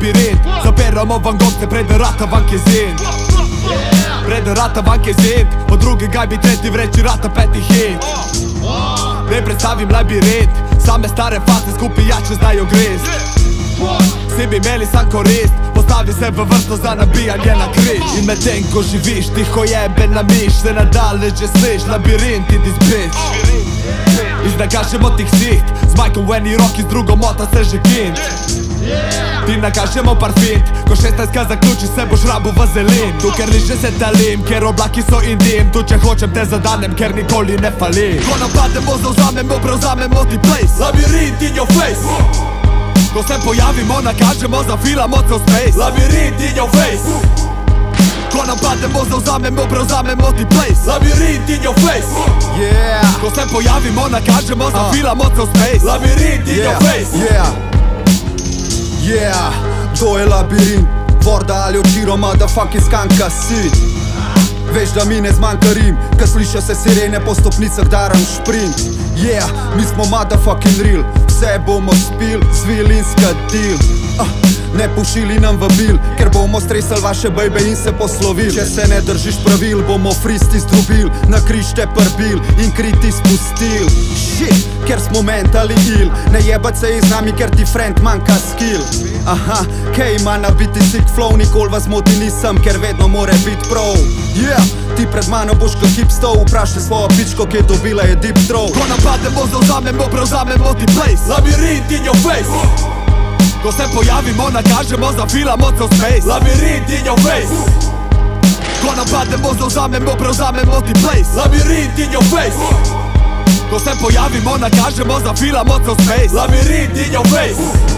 labirint. Zaberamo van gobce, preden rata van kezint. Preden rata van kezint. Po drugi gajbi, tretji vreči rata peti hit. Ne predstavim labirint, same stare face skupaj jače znajo grist. Vsi bi imeli sam korist, postavi se v vrsto za nabijanje na križ. In medtem ko živiš, tiho jebe na miš, se nadaleče sliš, labirint idi zbič. Iznakažemo ti ksiht, z majkom v eni roki, z drugo mota se že kint. Ti nakažemo par fint, ko 16 zaključi se boš rabu vazelin. Tu ker liže se talim, ker oblaki so indim. Tu če hočem te zadanem, ker nikoli ne falim. Ko napademo, zauzamemo, prevzamemo ti place. Labirint in your face. Ko se pojavimo, nakažemo, zafilamo cel space. Labirint in your face. Ko napademo, zauzamemo, prevzamemo ti place. Labirint in your face. Ko se pojavimo, nakažemo, zafilamo cel space. Labirint in your face. To je labirint, vorda ali očiro, motherfucking skanka si. Veš da mi ne zmanjka rim, kad sliša se sirene po stopnicah daram šprint. Mi smo motherfucking real, vse bomo spil, svilinska deal. Ne pošili nam vabil, ker bomo stresali vaše bejbe in se poslovil. Če se ne držiš pravil, bomo fristi zdrobil, na križ te prbil in kriti spustil. Shit, ker smo mentali ill, ne jebat se iz nami, ker ti friend manjka skill. Kaj ima na biti sick flow, nikol vas moti nisem, ker vedno more bit prav. Ti pred mano boš kot hipstov, vprašaj svojo pičko, kje dobila je deep throat. Ko napademo, zauzamemo, prevzamemo ti place. Labirint in your face. Ko se pojavimo, nakažemo, zafilamo cel space. Labirint in your face. Ko napademo, zauzamemo, prevzamemo ti place. Labirint in your face. Ko se pojavimo, nakažemo, zafilamo cel space. Labirint in your face.